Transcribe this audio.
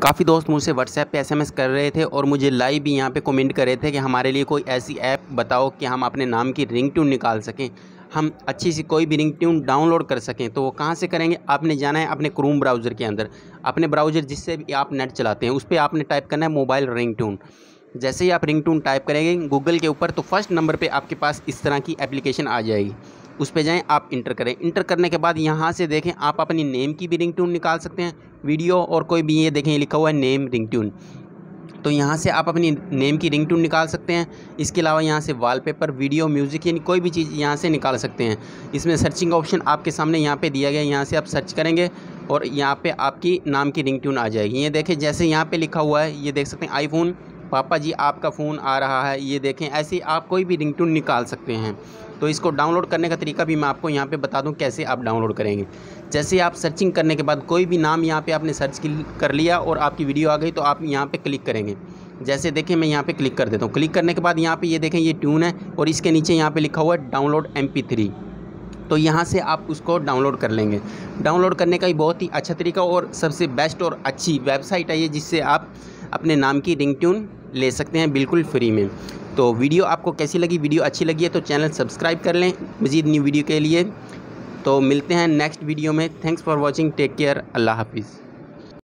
काफ़ी दोस्त मुझसे व्हाट्सएप पे एसएमएस कर रहे थे और मुझे लाइव भी यहाँ पे कमेंट कर रहे थे कि हमारे लिए कोई ऐसी ऐप बताओ कि हम अपने नाम की रिंगटोन निकाल सकें, हम अच्छी सी कोई भी रिंगटोन डाउनलोड कर सकें। तो वो कहाँ से करेंगे? आपने जाना है अपने क्रोम ब्राउज़र के अंदर, अपने ब्राउज़र जिससे भी आप नेट चलाते हैं उस पर आपने टाइप करना है मोबाइल रिंगटोन। जैसे ही आप रिंगटोन टाइप करेंगे गूगल के ऊपर तो फर्स्ट नंबर पे आपके पास इस तरह की एप्लीकेशन आ जाएगी। उस पे जाएँ, आप इंटर करें। इंटर करने के बाद यहाँ से देखें आप अपनी नेम की भी रिंगटोन निकाल सकते हैं, वीडियो और कोई भी, ये देखें लिखा हुआ है नेम रिंगटोन। तो यहाँ से आप अपनी नेम की रिंगटोन निकाल सकते हैं। इसके अलावा यहाँ से वॉलपेपर, वीडियो, म्यूज़िक यानी कोई भी चीज़ यहाँ से निकाल सकते हैं। इसमें सर्चिंग ऑप्शन आपके सामने यहाँ पे दिया गया है, यहाँ से आप सर्च करेंगे और यहाँ पे आपकी नाम की रिंगटोन आ जाएगी। ये देखें जैसे यहाँ पे लिखा हुआ है, ये देख सकते हैं आईफोन, पापा जी आपका फ़ोन आ रहा है। ये देखें ऐसे आप कोई भी रिंगटोन निकाल सकते हैं। तो इसको डाउनलोड करने का तरीका भी मैं आपको यहाँ पे बता दूँ कैसे आप डाउनलोड करेंगे। जैसे आप सर्चिंग करने के बाद कोई भी नाम यहाँ पे आपने सर्च कर लिया और आपकी वीडियो आ गई तो आप यहाँ पे क्लिक करेंगे। जैसे देखें मैं यहाँ पे क्लिक कर देता हूँ। क्लिक करने के बाद यहाँ पे ये देखें ये ट्यून है और इसके नीचे यहाँ पे लिखा हुआ है डाउनलोड MP3। तो यहाँ से आप उसको डाउनलोड कर लेंगे। डाउनलोड करने का ही बहुत ही अच्छा तरीका और सबसे बेस्ट और अच्छी वेबसाइट है ये, जिससे आप अपने नाम की रिंगटोन ले सकते हैं बिल्कुल फ्री में। तो वीडियो आपको कैसी लगी? वीडियो अच्छी लगी है तो चैनल सब्सक्राइब कर लें मज़ीद न्यू वीडियो के लिए। तो मिलते हैं नेक्स्ट वीडियो में। Thanks for watching, take care, अल्लाह हाफिज़।